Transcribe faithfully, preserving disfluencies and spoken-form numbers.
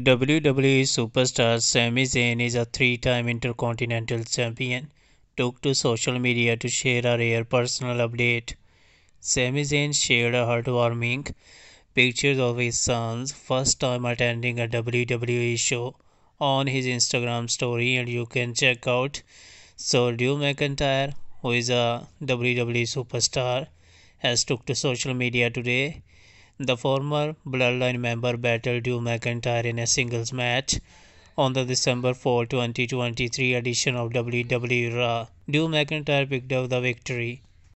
W W E Superstar Sami Zayn is a three-time Intercontinental Champion. Took to social media to share a rare personal update. Sami Zayn shared a heartwarming pictures of his son's first time attending a W W E show on his Instagram story, and you can check out. So Drew McIntyre, who is a W W E superstar, has took to social media today. The former Bloodline member battled Drew McIntyre in a singles match on the December fourth, twenty twenty-three edition of W W E Raw. Drew McIntyre picked up the victory.